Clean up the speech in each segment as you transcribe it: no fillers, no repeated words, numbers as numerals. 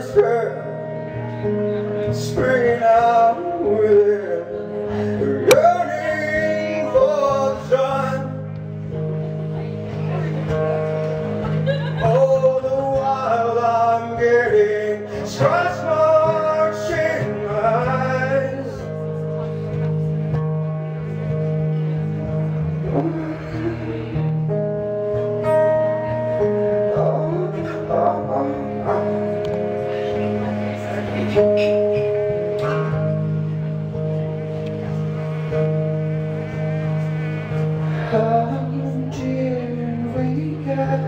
spirit springing out within, yearning for the sun. All the while I'm getting scratch marks in my eyes. How did we get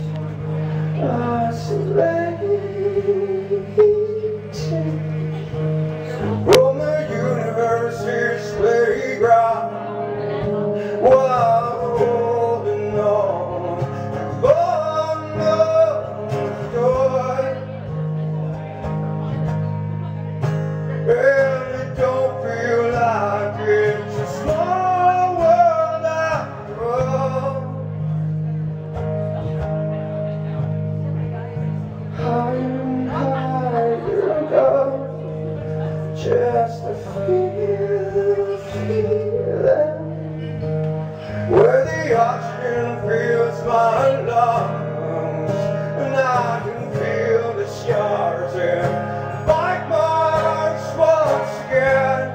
isolated from the universe's playground, while holding on to unknown joy? And it don't feel like it's a small world after all. Higher up, just to feel that, where the oxygen fills my lungs, and I can feel the scars and bite marks once again.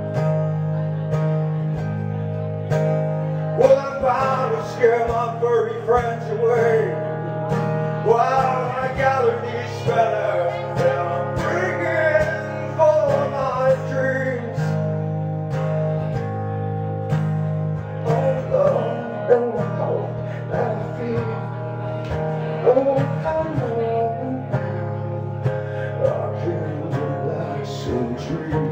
Well, I'm bound to scare my furry friends away while I gather these feathers that I'm bringing for my dreams. Although and the hope that I feel, oh, I know I can relax and dream.